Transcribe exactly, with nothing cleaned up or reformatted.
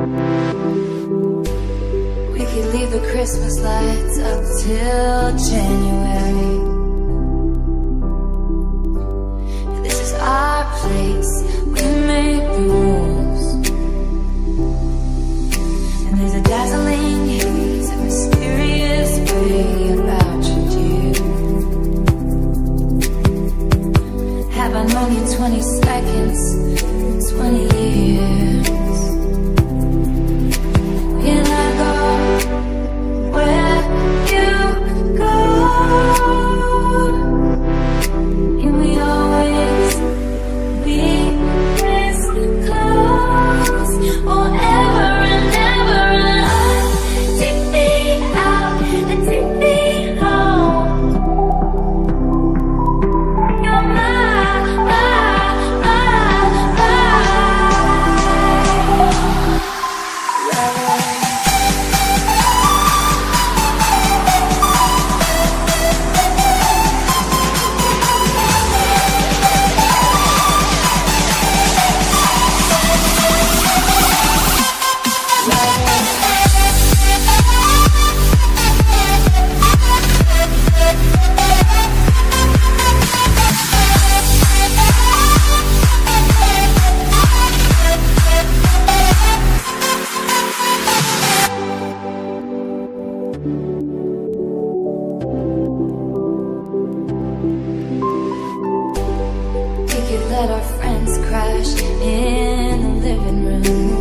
We could leave the Christmas lights up till January. This is our place, we make the rules. And there's a dazzling haze, a mysterious way about you, dear. Have I known you twenty seconds, twenty years? Can I go where you go? Can we always be this close? Forever and ever and on. Take me out and take me home. You're my, my, my, my love. We could let our friends crash in the living room.